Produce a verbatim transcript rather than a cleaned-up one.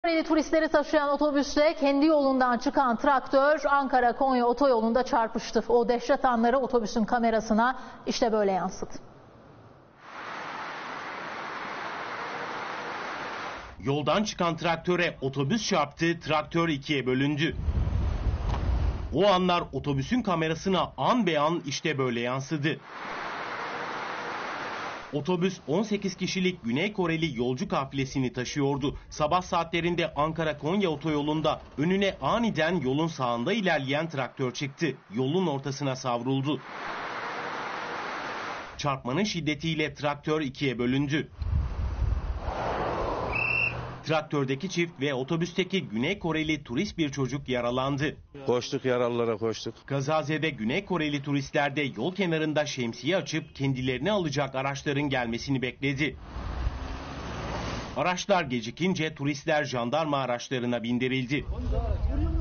Koreli turistleri taşıyan otobüsle kendi yolundan çıkan traktör Ankara-Konya otoyolunda çarpıştı. O dehşet anları otobüsün kamerasına işte böyle yansıdı. Yoldan çıkan traktöre otobüs çarptı, traktör ikiye bölündü. O anlar otobüsün kamerasına an be an işte böyle yansıdı. Otobüs on sekiz kişilik Güney Koreli yolcu kafilesini taşıyordu. Sabah saatlerinde Ankara-Konya otoyolunda önüne aniden yolun sağında ilerleyen traktör çıktı. Yolun ortasına savruldu. Çarpmanın şiddetiyle traktör ikiye bölündü. Traktördeki çift ve otobüsteki Güney Koreli turist bir çocuk yaralandı. Koştuk, yaralılara koştuk. Kazazede Güney Koreli turistler de yol kenarında şemsiye açıp kendilerini alacak araçların gelmesini bekledi. Araçlar gecikince turistler jandarma araçlarına bindirildi.